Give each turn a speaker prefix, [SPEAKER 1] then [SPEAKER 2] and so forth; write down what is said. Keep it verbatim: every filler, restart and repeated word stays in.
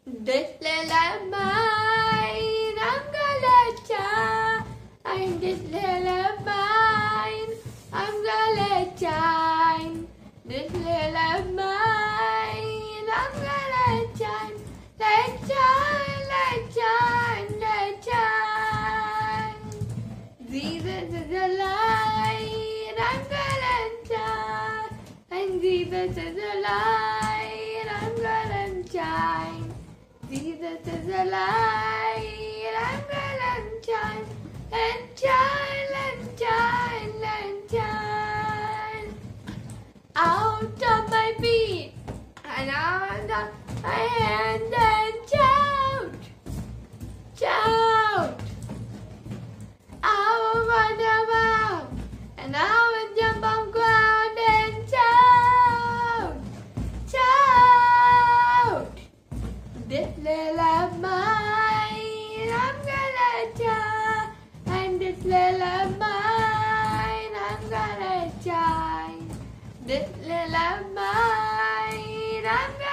[SPEAKER 1] This little mine, I'm gonna shine. This little mine, I'm gonna shine. This little mine, I'm gonna shine. Let's shine, let's shine, let's shine. Jesus is the light, I'm gonna shine. And Jesus is the light, I'm gonna shine. Jesus is the light, I'm gonna shine. And shine, and shine, and shine. Out of my feet, and out of my hands, and shout, shout. I will run around, and I will jump on ground and shout, shout. This little mine, I'm gonna shine. And this little mine, I'm gonna shine. This little mine, I'm gonna